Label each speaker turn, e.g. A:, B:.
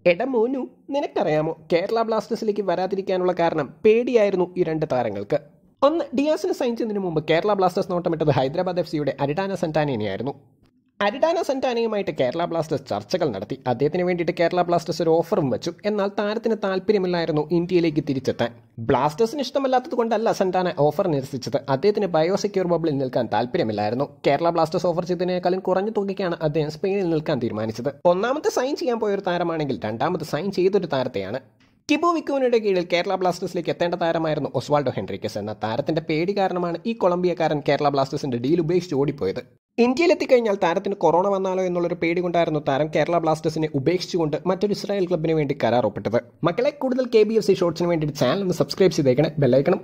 A: എടാ മോനു, നിനക്കറിയാമോ കേരള ബ്ലാസ്റ്റേഴ്സിലേക്ക് വരാതിരിക്കാനുള്ള കാരണം പേടിയായിരുന്നു ഈ രണ്ട് താരങ്ങൾക്ക്. ഒന്ന്, ഡിയാസിന് സൈൻ ചെയ്യുന്നതിന് മുമ്പ് കേരള ബ്ലാസ്റ്റേഴ്സ് നോട്ടമിട്ടത് ഹൈദരാബാദ് FC-യുടെ അരിഡാന സെന്റാനയെയായിരുന്നു. അരിഡാന സെന്റാനയുമായിട്ട് കേരള ബ്ലാസ്റ്റേഴ്സ് ചർച്ചകൾ നടത്തി. അദ്ദേഹത്തിന് വേണ്ടിയിട്ട് കേരള ബ്ലാസ്റ്റേഴ്സ് ഒരു ഓഫറും വെച്ചു. എന്നാൽ താരത്തിന് താല്പര്യമില്ലായിരുന്നു ഇന്ത്യയിലേക്ക് തിരിച്ചെത്താൻ. ബ്ലാസ്റ്റേഴ്സിന് ഇഷ്ടമല്ലാത്തത് കൊണ്ടല്ല സെന്റാന ഓഫർ നിരസിച്ചത്. അദ്ദേഹത്തിന് ബയോസെക്യൂർ ബബിളിൽ നിൽക്കാൻ താല്പര്യമില്ലായിരുന്നു. കേരള ബ്ലാസ്റ്റേഴ്സ് ഓഫർ ചെയ്തതിനേക്കാളും കുറഞ്ഞ തുകയ്ക്കാണ് അദ്ദേഹം സ്പെയിനിൽ നിൽക്കാൻ തീരുമാനിച്ചത്. ഒന്നാമത്തെ സൈൻ ചെയ്യാൻ പോയൊരു താരമാണെങ്കിൽ രണ്ടാമത് സൈൻ ചെയ്തൊരു താരത്തെയാണ്. കിബു വിക്കുവിനുടെ കീഴിൽ കേരള ബ്ലാസ്റ്റേഴ്സിലേക്ക് എത്തേണ്ട താരമായിരുന്നു ഒസ്വാൾഡോ ഹെൻറിക്കസ് എന്ന താരത്തിന്റെ പേടി കാരണമാണ് ഈ കൊളംബിയക്കാരൻ കേരള ബ്ലാസ്റ്റേഴ്സിന്റെ ഡീൽ ഉപേക്ഷിച്ച് ഓടിപ്പോയത്. ഇന്ത്യയിലെത്തിക്കഴിഞ്ഞാൽ താരത്തിന് കൊറോണ വന്നാലോ എന്നുള്ളൊരു പേടി കൊണ്ടായിരുന്നു താരം കേരള ബ്ലാസ്റ്റേഴ്സിനെ ഉപേക്ഷിച്ചുകൊണ്ട് മറ്റൊരു ഇസ്രായേൽ ക്ലബിന് വേണ്ടി കരാർ ഒപ്പിട്ടത്. മക്കളെ, കൂടുതൽ KBFC ഷോർട്സിന് വേണ്ടി ചാനൽ ഒന്ന് സബ്സ്ക്രൈബ് ചെയ്തേക്കണേ, ബെല്ലൈക്കണം.